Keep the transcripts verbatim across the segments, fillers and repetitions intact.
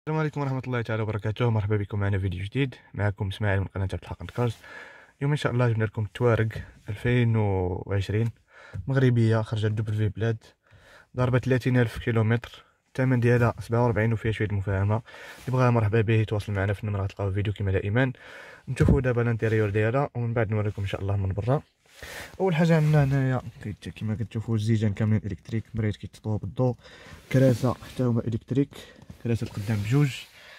السلام عليكم ورحمة الله تعالى وبركاته. مرحبا بكم معنا فيديو جديد. معكم اسماعيل من قناة عبد الحق كارز. اليوم ان شاء الله جبنا لكم التوارق ألفين وعشرين مغربية خرجت دبل بلاد، ضربة ثلاثين ألف كيلومتر، الثمن ديالها سبعة وأربعين وفيها شوية المفاهمة. اللي بغاها مرحبا به يتواصل معنا في النمرة، غتلقاو الفيديو كما دائما. نشوفوا دابا الانتيريور ديالها ومن بعد نوريكم ان شاء الله من برا. اول حاجه عندنا هنايا كما كتشوفوا الزيجان كاملين الكتريك، مريت كيتطوا بالضوء، كراسه حتى هما الكتريك، كراسه القدام بجوج.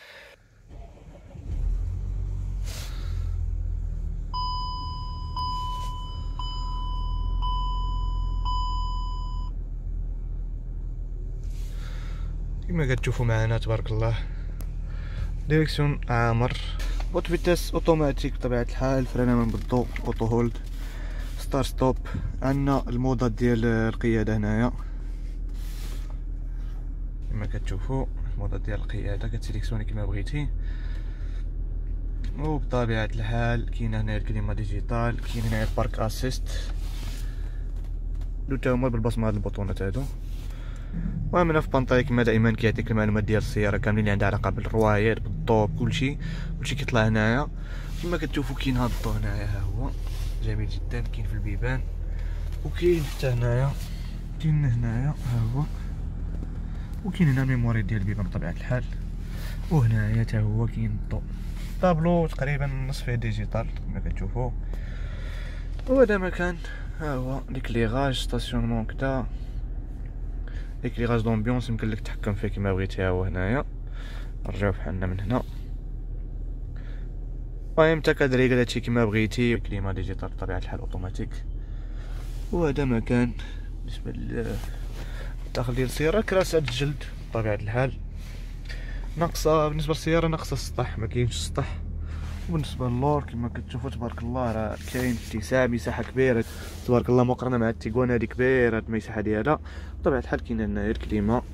كما كتشوفوا معنا تبارك الله، ديريكسيون عامر، بوت فيتاس اوتوماتيك بطبيعه الحال، فرانه من بالضوء، اوتو هولد، ستار ستوب. عندنا المودات ديال القياده هنايا كما كتشوفوا، المودات ديال القياده كتسيليكسيوني كما بغيتي. وبطبيعه الحال كاين هنا الكليما ديجيتال، كاين هنا بارك اسيست، دو تا هما بالبصمه هاد البطونات هادو. المهم هنا في بانطاي كما دائما كيعطيك المعلومات ديال السياره كاملين اللي عندها علاقه بالروايات بالضوء بكلشي، كلشي كيطلع هنايا. كما كتشوفوا كاين هاد الضو هنايا، ها هو جميل جدا، كاين في البيبان وكاين حتى هنايا، كاين هنايا ها هو، وكاين هنا الميموري ديال البيبان بطبيعه الحال. وهنايا حتى هو كاين الضو، طابلو تقريبا نصفه ديجيتال كما كتشوفوا. وهذا مكان، ها هو ليكليغاج ستاسيونمون كدا، ليكليغاج دومبيونس يمكن لك تحكم فيه كما بغيتي. ها هو هنايا، نرجعو بحالنا من هنا. المهم تا كادريكل هادشي كما بغيتي، كليما ديجيتال بطبيعه الحال اوتوماتيك. وهذا مكان بالنسبه للداخل ديال السياره، كراسه الجلد بطبيعه الحال، ناقصه بالنسبه للسياره ناقصه السطح، ما كاينش السطح. وبالنسبه للور كما كتشوفوا تبارك الله، راه كاين اتساع، مساحه كبيره تبارك الله مقارنه مع التيغوان هذه كبيره المساحه ديالها بطبيعه الحال. كاين هنايا الكليمه،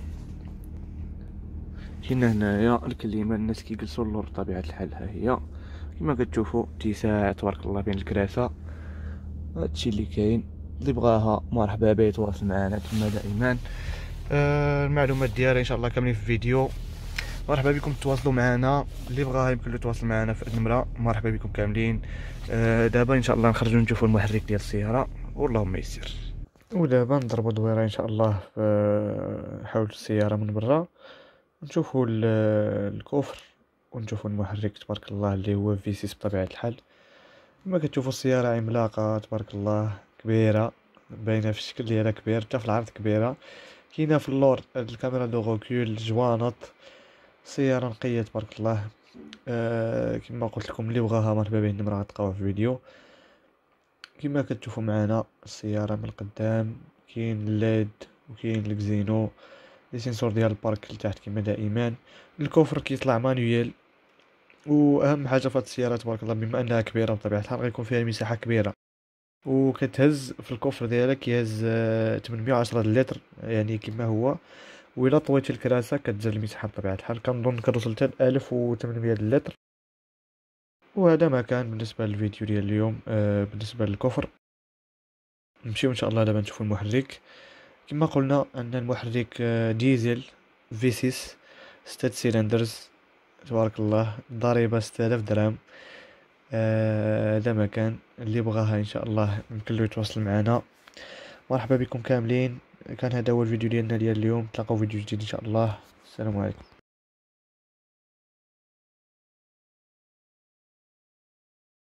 كاين هنايا الكليمه الناس كيجلسوا اللور بطبيعه الحال. ها هي كما كتشوفوا اتساع تبارك الله بين الكراسه. هادشي اللي كاين، اللي بغاها مرحبا به يتواصل معنا كما دائما. آه المعلومات ديالها ان شاء الله كاملين في الفيديو. مرحبا بكم تواصلوا معنا، اللي بغاها يمكن له يتواصل معنا في النمره. مرحبا بكم كاملين. آه دابا ان شاء الله نخرجوا نشوفوا المحرك ديال السياره واللهم يسر. ودابا نضربوا دويره ان شاء الله في حول السياره من برا، نشوفوا الكفر ونشوفوا المحرك تبارك الله اللي هو في ستة بطبيعه الحال. كما كتشوفوا السياره عملاقه تبارك الله، كبيره، باينه في الشكل ديالها كبير، حتى في العرض كبيره. كاينه في اللور الكاميرا دو غوكول، جوانط، سياره نقيه تبارك الله. آه كما قلت لكم، اللي بغاها مرحبا به النمره غتلقاوها في الفيديو. كما كتشوفوا معنا السياره من القدام كاين الليد وكاين الكزينو، لي سنسور ديال البارك لتحت كما دائما. الكوفر كيطلع مانويل، واهم حاجه في هذه السياره تبارك الله بما انها كبيره بطبيعه الحال غيكون فيها مساحه كبيره، وكتهز في الكفر ديالها كيهز ثمانمية وعشرة لتر يعني كما هو. وإلا طويتي الكراسه كتزاد المساحه بطبيعه الحال، كنظن كتوصل حتى ألف وثمانمية لتر. وهذا ما كان بالنسبه للفيديو ديال اليوم. آه بالنسبه للكفر نمشيو ان شاء الله دابا نشوفوا المحرك. كما قلنا ان المحرك آه ديزل في ستة ستة سيلندرز تبارك الله، ضريبه ستة آلاف درهم. هذا آه مكان، اللي بغاها ان شاء الله يمكن له يتواصل معنا. مرحبا بكم كاملين. كان هذا هو الفيديو ديالنا ديال اليوم، تلاقاو فيديو جديد ان شاء الله. السلام عليكم.